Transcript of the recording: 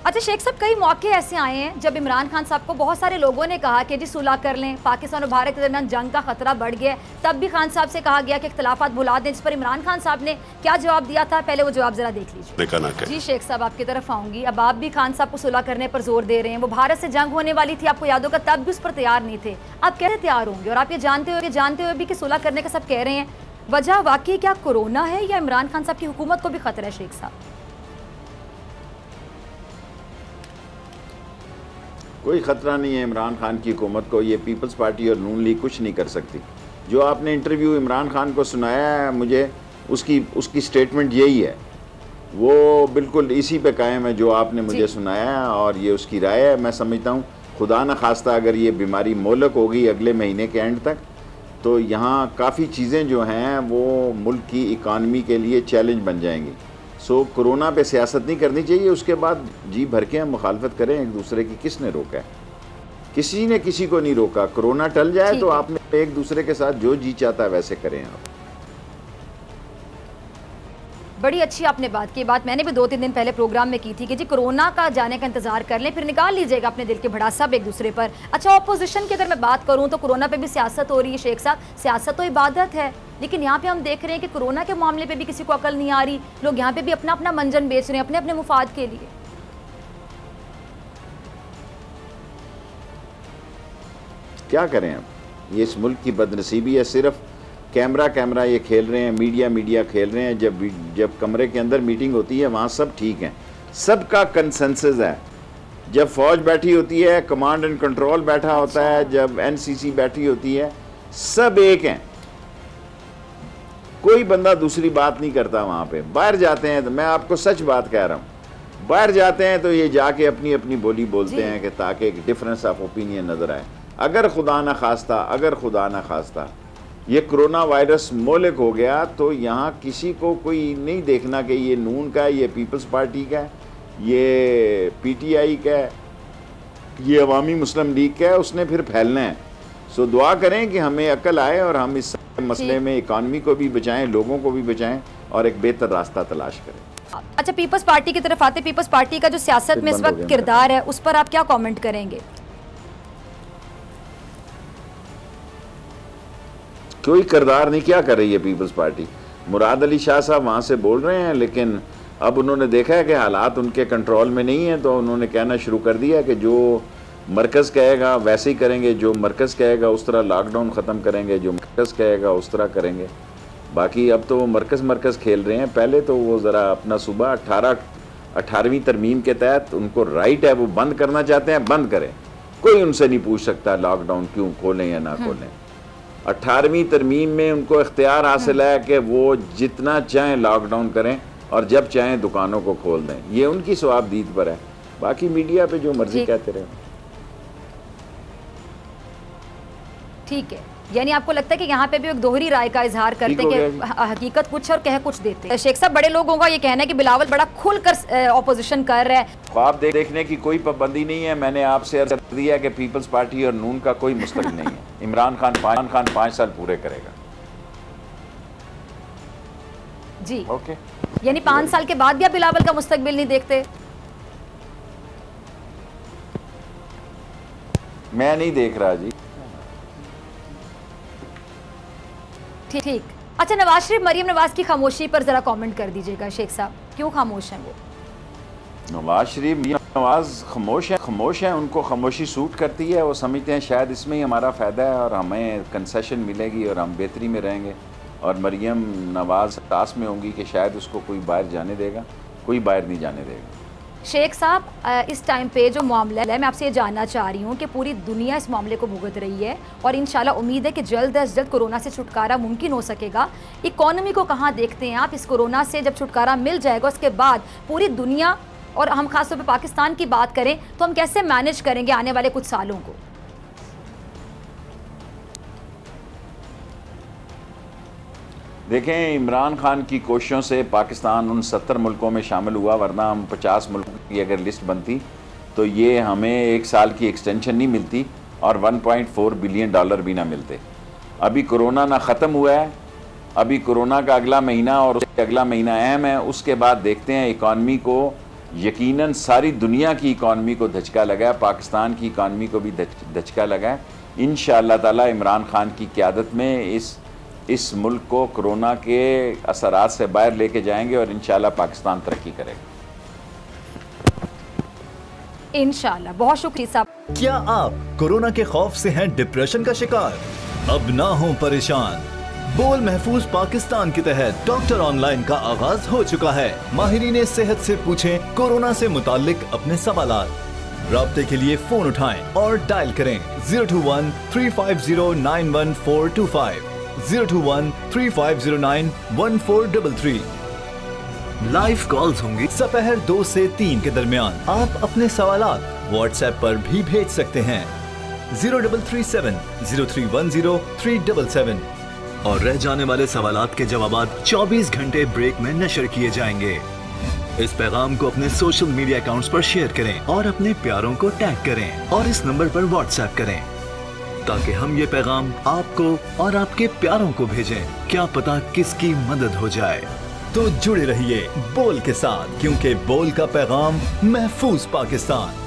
अच्छा शेख साहब, कई मौके ऐसे आए हैं जब इमरान खान साहब को बहुत सारे लोगों ने कहा कि जी सुलह कर लें, पाकिस्तान और भारत के दरमियान जंग का खतरा बढ़ गया है, तब भी खान साहब से कहा गया कि इख्तलाफात भुला दें, जिस पर इमरान खान साहब ने क्या जवाब दिया था, पहले वो जवाब जरा देख लीजिए। जी शेख साहब, आपकी तरफ आऊंगी। अब आप भी खान साहब को सुलह करने पर जोर दे रहे हैं, वो भारत से जंग होने वाली थी, आपको याद होगा, तब भी उस पर तैयार नहीं थे, आप कैसे तैयार होंगे? और आप ये जानते हुए भी कि सुलह करने का सब कह रहे हैं, वजह वाकई क्या कोरोना है या इमरान खान साहब की हुकूमत को भी खतरा है? शेख साहब, कोई ख़तरा नहीं है इमरान खान की हुकूमत को, ये पीपल्स पार्टी और नून लीग कुछ नहीं कर सकती। जो आपने इंटरव्यू इमरान खान को सुनाया है, मुझे उसकी स्टेटमेंट यही है, वो बिल्कुल इसी पे कायम है जो आपने मुझे सुनाया है, और ये उसकी राय है। मैं समझता हूँ खुदा न खास्ता अगर ये बीमारी मोहलक होगी अगले महीने के एंड तक, तो यहाँ काफ़ी चीज़ें जो हैं वो मुल्क की इकानमी के लिए चैलेंज बन जाएंगी। सो कोरोना पे सियासत नहीं करनी चाहिए, उसके बाद जी भर के हम मुखालफत करें एक दूसरे की। किसने रोका है? किसी ने किसी को नहीं रोका। कोरोना टल जाए तो आपने एक दूसरे के साथ जो जी चाहता है वैसे करें आप। बड़ी अच्छी आपने बात की। बात मैंने भी 2-3 दिन पहले प्रोग्राम में की थी कि जी कोरोना का जाने का इंतजार कर लें, फिर निकाल लीजिएगा अपने दिल के भड़ास सब एक दूसरे पर। अच्छा, ऑपोजिशन की अगर मैं बात करूं तो कोरोना पे भी सियासत हो रही है शेख साहब। सियासत तो इबादत है, लेकिन यहाँ पे हम देख रहे हैं कि कोरोना के मामले पे भी किसी को अकल नहीं आ रही, लोग यहाँ पे भी अपना अपना मंजन बेच रहे हैं अपने अपने मुफाद के लिए। क्या करें अब, ये इस मुल्क की बदनसीबी है। सिर्फ कैमरा ये खेल रहे हैं, मीडिया खेल रहे हैं। जब कमरे के अंदर मीटिंग होती है वहाँ सब ठीक है, सबका कंसेंसस है। जब फौज बैठी होती है, कमांड एंड कंट्रोल बैठा होता है, जब एनसीसी बैठी होती है, सब एक हैं, कोई बंदा दूसरी बात नहीं करता वहाँ पे। बाहर जाते हैं तो मैं आपको सच बात कह रहा हूँ, बाहर जाते हैं तो ये जाके अपनी अपनी बोली बोलते हैं कि ताकि एक डिफरेंस ऑफ ओपिनियन नज़र आए। अगर खुदा न खास्ता ये कोरोना वायरस मोहलिक हो गया तो यहाँ किसी को कोई नहीं देखना कि ये नून का है, ये पीपल्स पार्टी का है, ये पीटीआई का है, ये अवामी मुस्लिम लीग का है, उसने फिर फैलना है। सो दुआ करें कि हमें अकल आए और हम इस मसले में इकानमी को भी बचाएं, लोगों को भी बचाएं और एक बेहतर रास्ता तलाश करें। अच्छा, पीपल्स पार्टी की तरफ आते, पीपल्स पार्टी का जो सियासत में इस वक्त किरदार है उस पर आप क्या कमेंट करेंगे? कोई किरदार नहीं, क्या कर रही है पीपल्स पार्टी? मुराद अली शाह साहब वहाँ से बोल रहे हैं, लेकिन अब उन्होंने देखा है कि हालात उनके कंट्रोल में नहीं है, तो उन्होंने कहना शुरू कर दिया कि जो मरकज़ कहेगा वैसे ही करेंगे, जो मरकज़ कहेगा उस तरह लॉकडाउन ख़त्म करेंगे, जो मरकज़ कहेगा उस तरह करेंगे। बाकी अब तो वो मरकज़ खेल रहे हैं। पहले तो वो ज़रा अपना सूबा 18वीं तरमीम के तहत उनको राइट है, वो बंद करना चाहते हैं, बंद करें, कोई उनसे नहीं पूछ सकता लॉकडाउन क्यों खोलें या ना खोलें। 18वीं तरमीम में उनको इख्तियार हासिल है कि वो जितना चाहें लॉकडाउन करें और जब चाहें दुकानों को खोल दें, ये उनकी सवाबदीद पर है। बाकी मीडिया पे जो मर्जी कहते रहे। ठीक है, यानी आपको लगता है कि यहाँ पे भी एक दोहरी राय का इजहार करते हैं कि हकीकत कुछ और कह कुछ देते हैं। शेख साहब, बड़े लोगों का ये कहना है कि बिलावल बड़ा खुलकर ऑपोजिशन कर रहा है। ख्वाब देखने की कोई पाबंदी नहीं है। मैंने आपसे अर्ज कर दिया कि पीपल्स पार्टी और नून का कोई मुस्तकबिल नहीं है। इमरान खान 5 साल पूरे करेगा। जी ओके, यानी 5 साल के बाद भी आप बिलावल का मुस्तकबिल नहीं देखते? मैं नहीं देख रहा जी। ठीक। अच्छा, नवाज शरीफ मरीम नवाज की खामोशी पर जरा कमेंट कर दीजिएगा शेख साहब, क्यों खामोश हैं वो? नवाज शरीफ नवाज खामोश हैं, उनको खामोशी सूट करती है। वो समझते हैं शायद इसमें ही हमारा फ़ायदा है और हमें कंसेशन मिलेगी और हम बेहतरी में रहेंगे, और मरीम नवाज तास में होंगी कि शायद उसको कोई बाहर जाने देगा, कोई बाहर नहीं जाने देगा। शेख साहब, इस टाइम पे जो मामला है, मैं आपसे ये जानना चाह रही हूँ कि पूरी दुनिया इस मामले को भुगत रही है और इंशाल्लाह उम्मीद है कि जल्द अज जल्द कोरोना से छुटकारा मुमकिन हो सकेगा। इकॉनमी को कहाँ देखते हैं आप? इस कोरोना से जब छुटकारा मिल जाएगा उसके बाद पूरी दुनिया, और हम खासतौर पर पाकिस्तान की बात करें तो हम कैसे मैनेज करेंगे आने वाले कुछ सालों को? देखें, इमरान खान की कोशिशों से पाकिस्तान उन 70 मुल्कों में शामिल हुआ, वरना हम 50 मुल्कों की अगर लिस्ट बनती तो ये हमें 1 साल की एक्सटेंशन नहीं मिलती और $1.4 बिलियन भी ना मिलते। अभी कोरोना ना ख़त्म हुआ है, अभी कोरोना का अगला महीना और उसके अगला महीना अहम है। उसके बाद देखते हैं इकॉनमी को यकीनन सारी दुनिया की इकॉनमी को धचका लगा है, पाकिस्तान की इकॉनमी को भी धचका लगा है। इंशाअल्लाह ताला इमरान खान की क़यादत में इस मुल्क को कोरोना के असरात से बाहर लेके जाएंगे और इंशाअल्लाह पाकिस्तान तरक्की करेगा इंशाअल्लाह। बहुत शुक्रिया साहब। क्या आप कोरोना के खौफ से हैं डिप्रेशन का शिकार? अब ना हो परेशान। बोल महफूज पाकिस्तान के तहत डॉक्टर ऑनलाइन का आगाज हो चुका है। माहिरीन सेहत से पूछें कोरोना से मुतालिक अपने सवालात। राब्ते के लिए फोन उठाएं और डायल करें 021-350-91425, 021-3509-1433। लाइव कॉल्स होंगी दोपहर 2 से 3 के दरमियान। आप अपने सवालात व्हाट्सएप पर भी भेज सकते हैं 0337-0310-377 और रह जाने वाले सवालात के जवाबात 24 घंटे ब्रेक में नशर किए जाएंगे। इस पैगाम को अपने सोशल मीडिया अकाउंट्स पर शेयर करें और अपने प्यारों को टैग करें और इस नंबर पर व्हाट्सएप करें ताकि हम ये पैगाम आपको और आपके प्यारों को भेजें। क्या पता किसकी मदद हो जाए। तो जुड़े रहिए बोल के साथ, क्योंकि बोल का पैगाम महफूज पाकिस्तान।